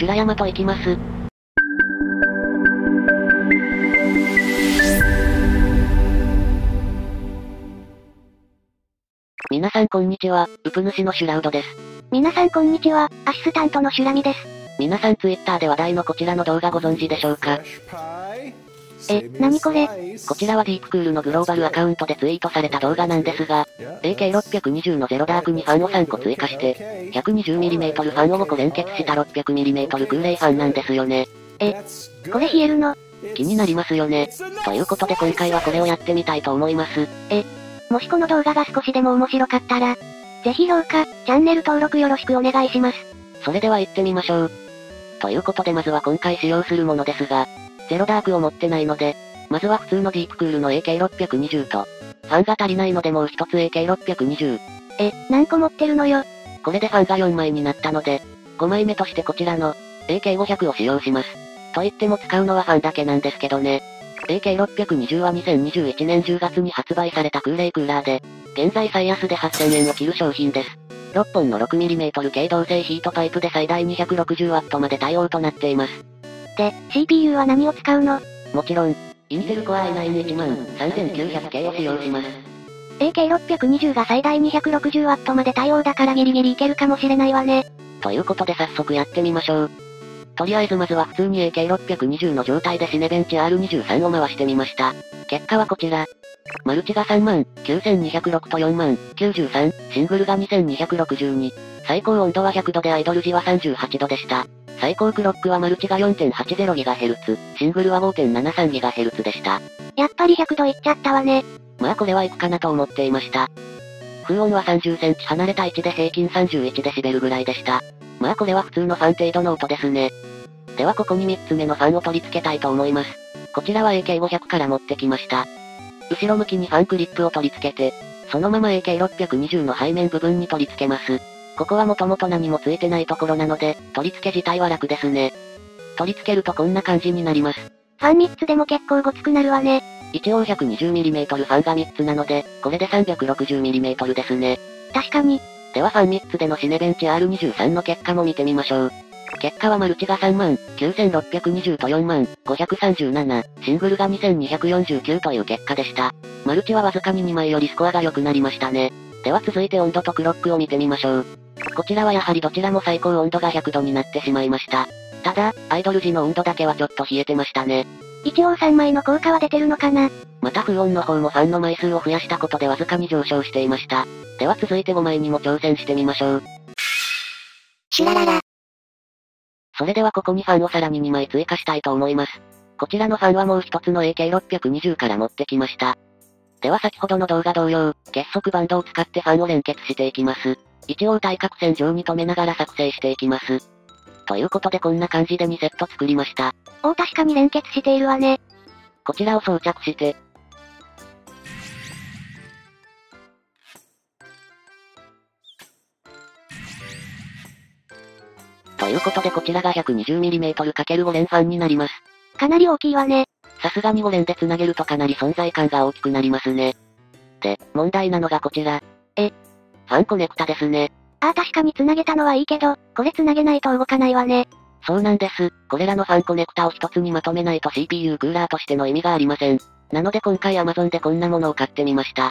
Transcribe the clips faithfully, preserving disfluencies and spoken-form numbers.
修羅山と行きます。皆さんこんにちは、ウプ主のシュラウドです。 皆さんこんにちは、アシスタントのシュラミです。 皆さんツイッターで話題のこちらの動画ご存知でしょうか？ え、なにこれ？ こちらはディープクールのグローバルアカウントでツイートされた動画なんですが、エーケーろっぴゃくにじゅう のゼロダークにファンをさんこ追加して、ひゃくにじゅうミリメートル ファンをごこ連結した ろっぴゃくミリメートル 空冷ファンなんですよね。 え、これ冷えるの？ 気になりますよね。ということで今回はこれをやってみたいと思います。 え、もしこの動画が少しでも面白かったら、ぜひ評価、チャンネル登録よろしくお願いします。 それでは行ってみましょう。ということでまずは今回使用するものですが、ゼロダークを持ってないので、まずは普通のディープクールの エーケーろっぴゃくにじゅう と、ファンが足りないのでもう一つ エーケーろっぴゃくにじゅう。 え、何個持ってるのよ。 これでファンがよんまいになったので、ごまいめとしてこちらの エーケーごひゃく を使用します。と言っても使うのはファンだけなんですけどね。エーケーろっぴゃくにじゅう はにせんにじゅういちねんじゅうがつに発売された空冷クーラーで、現在最安ではっせんえんを切る商品です。ろっぽんの ろくミリメートル 系銅製ヒートパイプで最大 にひゃくろくじゅうワット まで対応となっています。 で、シーピーユー は何を使うの？ もちろん、インテル Core アイナイン いちまんさんぜんきゅうひゃく系を使用します。 エーケーろっぴゃくにじゅう が最大 にひゃくろくじゅうワット まで対応だからギリギリいけるかもしれないわね。 ということで早速やってみましょう。とりあえずまずは普通に エーケーろっぴゃくにじゅう の状態でシネベンチ アールにじゅうさん を回してみました。結果はこちら。マルチがさんまんきゅうせんにひゃくろくとよんまんきゅうじゅうさん、シングルがにせんにひゃくろくじゅうに。最高温度はひゃくどでアイドル時はさんじゅうはちどでした。最高クロックはマルチが よんてんはちゼロギガヘルツ、シングルは ごてんななさんギガヘルツ でした。 やっぱりひゃくどいっちゃったわね。 まあこれはいくかなと思っていました。風温はさんじゅっセンチ離れた位置で平均さんじゅういちデシベルぐらいでした。まあこれは普通のファン程度の音ですね。ではここにみっつめのファンを取り付けたいと思います。こちらは エーケーごひゃく から持ってきました。後ろ向きにファンクリップを取り付けて、そのまま エーケーろっぴゃくにじゅう の背面部分に取り付けます。ここはもともと何もついてないところなので、取り付け自体は楽ですね。取り付けるとこんな感じになります。 ファンみっつでも結構ごつくなるわね。 一応 ひゃくにじゅうミリメートル ファンがみっつなので、これで さんびゃくろくじゅうミリメートル ですね。 確かに。 ではファンみっつでのシネベンチ アールにじゅうさん の結果も見てみましょう。結果はマルチがさんまんきゅうせんろっぴゃくにじゅうとよんまんごひゃくさんじゅうなな、シングルがにせんにひゃくよんじゅうきゅうという結果でした。マルチはわずかににまいよりスコアが良くなりましたね。では続いて温度とクロックを見てみましょう。こちらはやはりどちらも最高温度がひゃくどになってしまいました。ただ、アイドル時の温度だけはちょっと冷えてましたね。 一応さんまいの効果は出てるのかな？ また風温の方もファンの枚数を増やしたことでわずかに上昇していました。では続いてごまいにも挑戦してみましょう。 シュラララ。 それではここにファンをさらににまい追加したいと思います。こちらのファンはもう一つの エーケーろっぴゃくにじゅう から持ってきました。では先ほどの動画同様、結束バンドを使ってファンを連結していきます。一応対角線上に留めながら作成していきます。ということでこんな感じでにセット作りました。 お、確かに連結しているわね。 こちらを装着して、ということでこちらが ひゃくにじゅうミリメートルかけるご 連ファンになります。 かなり大きいわね。 さすがにご連で繋げるとかなり存在感が大きくなりますね。で、問題なのがこちら。 え、 ファンコネクタですね。 ああ確かに繋げたのはいいけど、これ繋げないと動かないわね。 そうなんです。これらのファンコネクタを一つにまとめないと シーピーユー クーラーとしての意味がありません。なので今回 Amazon でこんなものを買ってみました。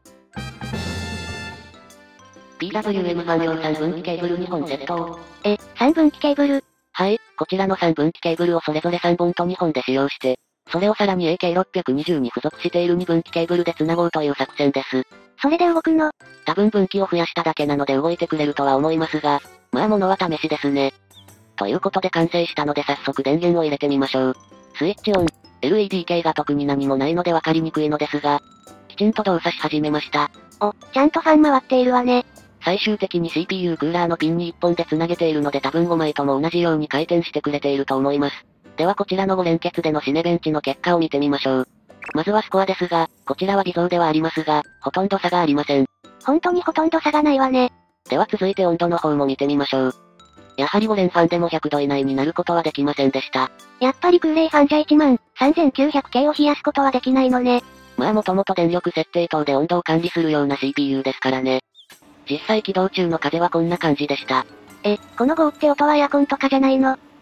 ピーダブリューエム ファン用さんぶんきケーブルにほんセットを。 え、さんぶんきケーブル？ はい、こちらのさんぶんきケーブルをそれぞれさんぼんとにほんで使用して、それをさらに エーケーろっぴゃくにじゅう に付属しているにぶんきケーブルで繋ごうという作戦です。 それで動くの？ 多分分岐を増やしただけなので動いてくれるとは思いますが、まあ物は試しですね。ということで完成したので早速電源を入れてみましょう。スイッチオン。エルイーディー 系が特に何もないので分かりにくいのですが、きちんと動作し始めました。 お、ちゃんとファン回っているわね。 最終的に シーピーユー クーラーのピンにいっぽんで繋げているので多分ごまいとも同じように回転してくれていると思います。ではこちらのご連結でのシネベンチの結果を見てみましょう。まずはスコアですが、こちらは偽造ではありますが、ほとんど差がありません。 本当にほとんど差がないわね。 では続いて温度の方も見てみましょう。やはりご連ファンでもひゃくど以内になることはできませんでした。 やっぱり空冷ファンじゃいちまんさんぜんきゅうひゃくケーを冷やすことはできないのね。 まあもともと電力設定等で温度を管理するような シーピーユー ですからね。実際起動中の風はこんな感じでした。 え、このゴーって音はエアコンとかじゃないの？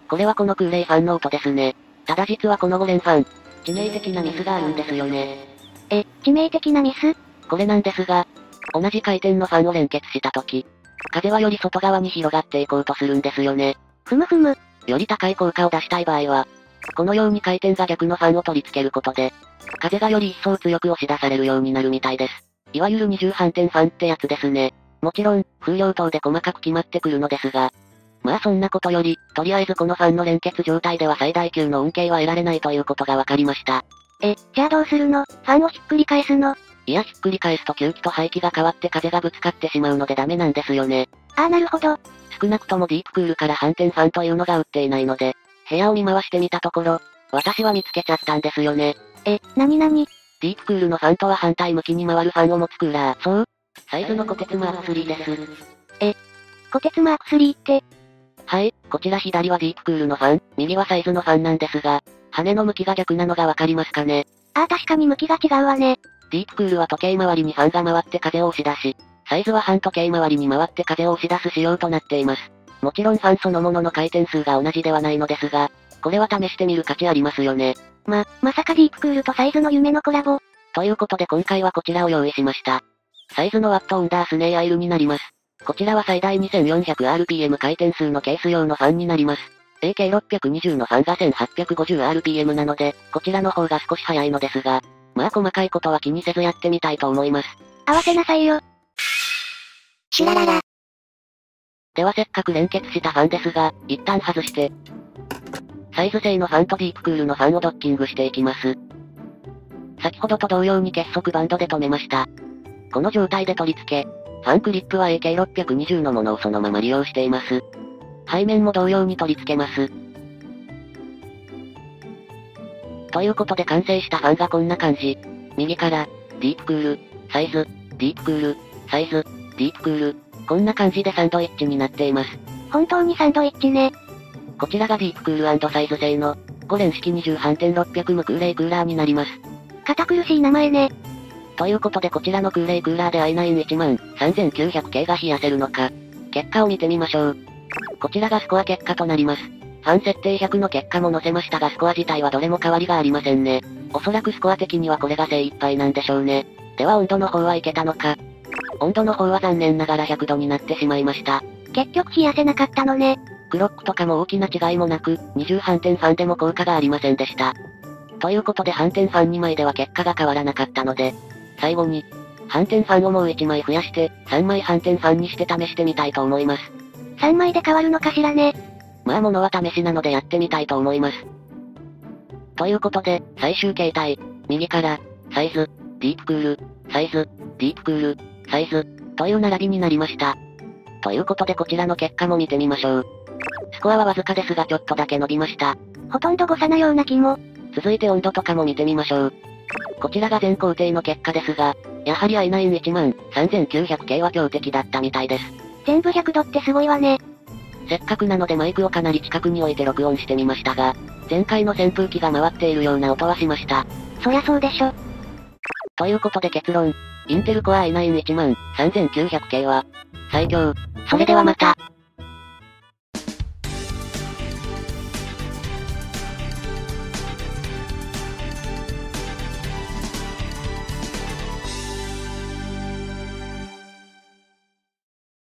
これはこの空冷ファンの音ですね。ただ実はこのゴレンファン、致命的なミスがあるんですよね。 え、致命的なミス？ これなんですが、同じ回転のファンを連結した時、風はより外側に広がっていこうとするんですよね。 ふむふむ。 より高い効果を出したい場合は、このように回転が逆のファンを取り付けることで、風がより一層強く押し出されるようになるみたいです。いわゆる二重反転ファンってやつですね。もちろん、風量等で細かく決まってくるのですが、まあそんなことより、とりあえずこのファンの連結状態では最大級の恩恵は得られないということが分かりました。 え、じゃあどうするの？ファンをひっくり返すの？ いやひっくり返すと吸気と排気が変わって風がぶつかってしまうのでダメなんですよね。 ああなるほど。 少なくともディープクールから反転ファンというのが売っていないので、部屋を見回してみたところ、私は見つけちゃったんですよね。 え、なになに？ ディープクールのファンとは反対向きに回るファンを持つクーラー。そう。サイズのコテツマークスリーです。 え、コテツマークスリーって？ はい、こちら左はディープクールのファン、右はサイズのファンなんですが、羽の向きが逆なのがわかりますかね。 ああ確かに向きが違うわね。 ディープクールは時計回りにファンが回って風を押し出し、サイズは反時計回りに回って風を押し出す仕様となっています。もちろんファンそのものの回転数が同じではないのですが、これは試してみる価値ありますよね。 ま、まさかディープクールとサイズの夢のコラボ。 ということで今回はこちらを用意しました。サイズのワットオンダースネーアイルになります。こちらは最大 にせんよんひゃくアールピーエム 回転数のケース用のファンになります。エーケーろっぴゃくにじゅう のファンが せんはっぴゃくごじゅうアールピーエム なので、こちらの方が少し早いのですが、まあ細かいことは気にせずやってみたいと思います。 合わせなさいよ。シュラララ。 ではせっかく連結したファンですが、一旦外して、サイズ製のファンとディープクールのファンをドッキングしていきます。先ほどと同様に結束バンドで留めました。この状態で取り付け、ファンクリップは エーケーろっぴゃくにじゅう のものをそのまま利用しています。背面も同様に取り付けます。ということで完成したファンがこんな感じ。右から、ディープクール、サイズ、ディープクール、サイズ、ディープクール、こんな感じでサンドイッチになっています。 本当にサンドイッチね。 こちらがディープクール&サイズ製の、ご連式にじゅう反転ろっぴゃくム空冷クーラーになります。 堅苦しい名前ね。 ということでこちらの空冷クーラーで アイナインいちまんさんぜんきゅうひゃくケー が冷やせるのか。結果を見てみましょう。こちらがスコア結果となります。ファン設定ひゃくの結果も載せましたがスコア自体はどれも変わりがありませんね。おそらくスコア的にはこれが精一杯なんでしょうね。では温度の方はいけたのか。温度の方は残念ながらひゃくどになってしまいました。 結局冷やせなかったのね。 クロックとかも大きな違いもなく、二重反転ファンでも効果がありませんでした。ということで反転ファンにまいでは結果が変わらなかったので、最後に、反転ファンをもういちまい増やして、さんまい反転ファンにして試してみたいと思います。 さんまいで変わるのかしらね。 まあ物は試しなのでやってみたいと思います。ということで、最終形態、右から、サイズ、ディープクール、サイズ、ディープクール、サイズ、という並びになりました。ということでこちらの結果も見てみましょう。スコアはわずかですがちょっとだけ伸びました。 ほとんど誤差なような気も。 続いて温度とかも見てみましょう。こちらが全工程の結果ですが、やはり アイナインいちまんさんぜんきゅうひゃくケー は強敵だったみたいです。 全部ひゃくどってすごいわね。 せっかくなのでマイクをかなり近くに置いて録音してみましたが、前回の扇風機が回っているような音はしました。 そりゃそうでしょ。 ということで結論、インテルコア アイナインいちまんさんぜんきゅうひゃくケー は、最強。 それではまた。